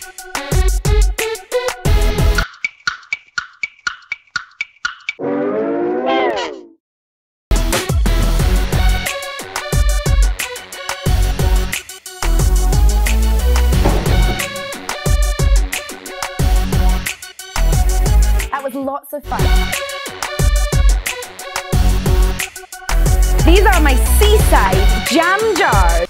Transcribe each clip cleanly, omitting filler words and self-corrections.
That was lots of fun. These are my seaside jam jars.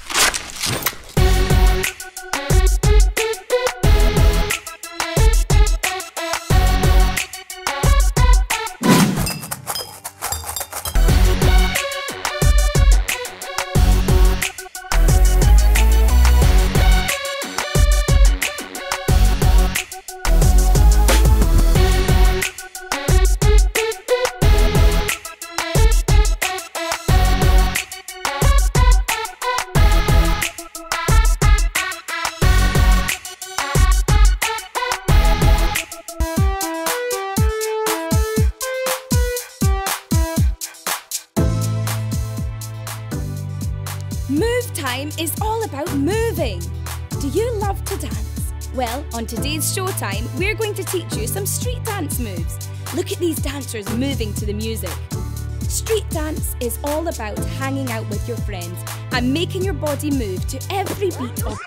Move Time is all about moving. Do you love to dance? Well, on today's Showtime, we're going to teach you some street dance moves. Look at these dancers moving to the music. Street dance is all about hanging out with your friends and making your body move to every beat of...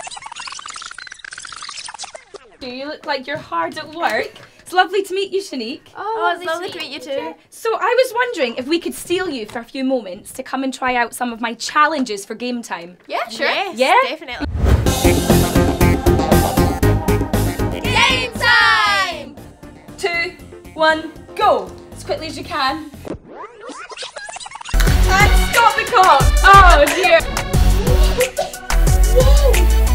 Do you look like you're hard at work? It's lovely to meet you, Shanique. Oh, it's lovely to meet you too. So I was wondering if we could steal you for a few moments to come and try out some of my challenges for game time. Yeah, sure. Yes, yeah? Definitely. Game time! 2, 1, go! As quickly as you can. And stop the clock! Oh dear! Whoa!